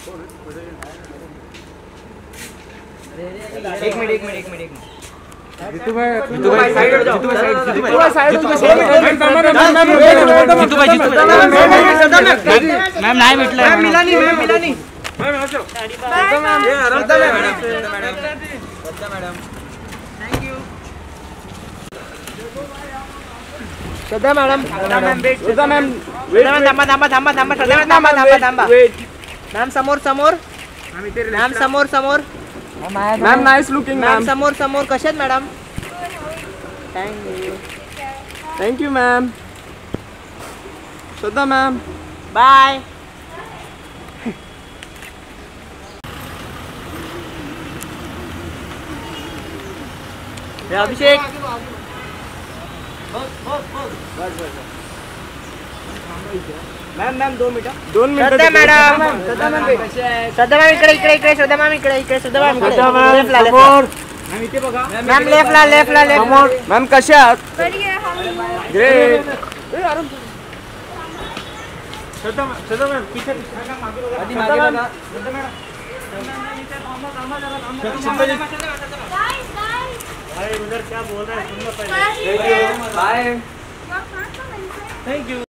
एक मिनट जीतू भाई साइड हो जाओ। जीतू भाई साइड हो जाओ। मैम नाही भेटलं। मैम मिला नहीं। मैम असो। मैम ये आराम madam. Thank you. Shraddha madam थांबा। मॅम समोर मॅम समोर मैम नाइस लुकिंग मॅम समोर कशा आहेत madam? Thank you ma'am. Shraddha ma'am bye. Abhishek ma'am 2 मिनिटं। श्रद्धा मॅडम इकडे श्रद्धा मॅम मॅम लेफ्टला मैम कशा आहात? ग्रेट। श्रद्धा मैम पीछे उधर क्या बोल रहा है सुनना पहले। बाय। Thank you.